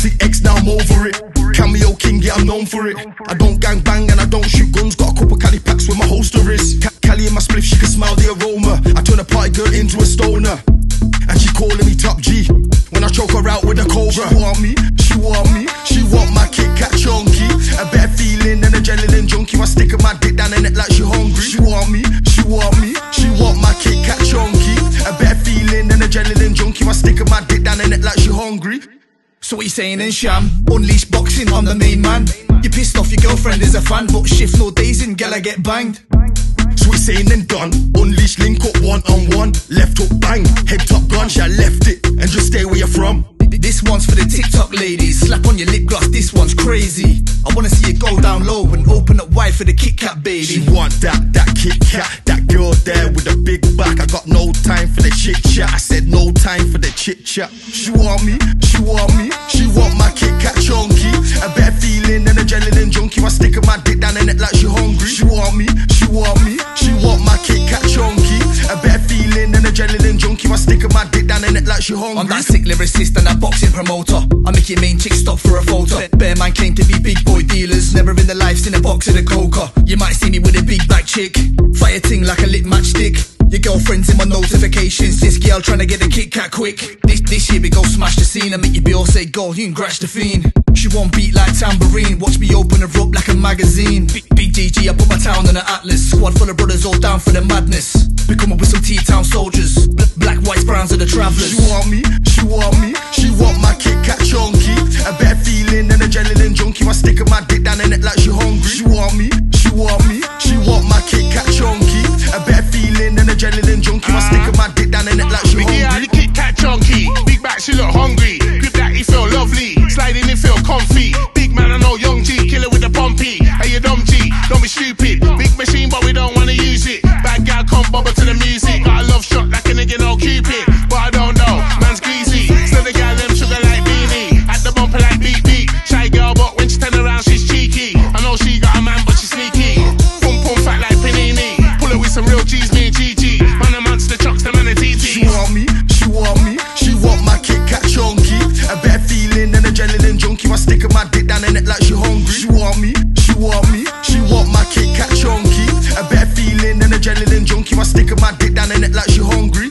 toxic ex, now I'm over it. Cameo king, yeah, I'm known for it. I don't gang bang and I don't shoot guns. Got a couple Cali packs where my holster is. Cali in my spliff, she can smell the aroma. I turn a party girl into a stoner, and she calling me top G. When I choke her out with a cobra. She want me, she want me, she want my Kit Kat chunky. A better feeling than adrenaline junkie. I stick my dick down in it like she hungry. She want me, she want me, she want my Kit Kat chunky. A better feeling than adrenaline junkie. I stick my dick down in it like she hungry. So what you saying then, Sham? Unleash boxing on the main man. You pissed off your girlfriend is a fan, but shift no days in, gal I get banged. So we saying and done. Unleash, link up one on one. Left hook bang, head top gun. She left it and just stay where you're from. This one's for the TikTok ladies. Slap on your lip gloss, this one's crazy. I wanna see you go down low and open up wide for the Kit Kat, baby. She want that Kit Kat. That girl there with a big back. I got no time for the chit chat. I said no time for the chit chat. She want me, she want me, she want my Kit Kat chunky. A better feeling than adrenaline junkie. I stick my dick down in it like she hungry. She want me, she want me, she want my Kit Kat chunky. A better feeling than adrenaline junkie. I stick my dick down in it like she hungry. I'm that sick lyricist and that boxing promoter. I make your main chick stop for a photo. Bear man claim to be big boy dealers. Never in their life seen a box of the coca. You might see me with a big back chick. Fire ting like a lit matchstick. Your girlfriend's in my notifications. This girl trying to get a Kit Kat quick. This year we go smash the scene. I make your Beyonce go, you can crash the fiend. She won't beat like tambourine. Watch me open her up like a magazine. Big GG, I put my town on an atlas. Squad full of brothers all down for the madness. We come up with some T-Town soldiers. Black, whites, browns are the travellers. She want me, she want me, she want my Kit Kat chunky. A better feeling than adrenaline junkie. I stick my dick down in it like she hungry. She want me, she want me, she want my Kit Kat chunky. A better feeling than adrenaline junkie. I stick my dick down in it like she hungry. Yeah, the Kit Kat chunky. Big back, she look hungry. Grip that, he feel lovely. Sliding, it feel comfy. Big man, I know young G, killer with the pumpy. Hey, you dumb G, don't be stupid. Big machine, but we don't wanna use it. Bad gal, come bubble to the music. Got a love shot like a nigga, no Cupid. But I don't know, man's greasy. Still the gal, them sugar like beanie. At the bumper like beep beep. Shy girl, but when she turn around, she's cheeky. I know she got a man, but she's sneaky. Pum pum fat like panini. Pull her with some real G's, me and Gigi. Man, the man's the chucks, the man the TT. She want me, she want me, she want my Kit Kat chunky. A better feeling than adrenaline junkie. I stick my dick down in it like she hungry. She want me, she want me, she want my Kit Kat chunky. A better feeling than adrenaline junkie. I stick my dick down in it like she hungry.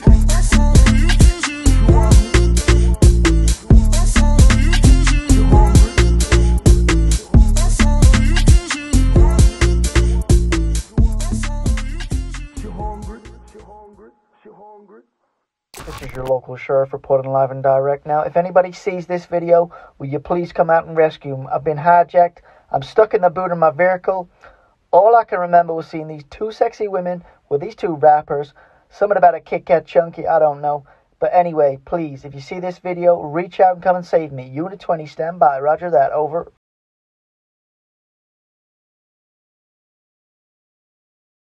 This is your local sheriff reporting live and direct. Now, if anybody sees this video, will you please come out and rescue me? I've been hijacked. I'm stuck in the boot of my vehicle. All I can remember was seeing these two sexy women with these two rappers. Something about a Kit Kat chunky, I don't know. But anyway, please, if you see this video, reach out and come and save me. Unit 20, stand by. Roger that, over.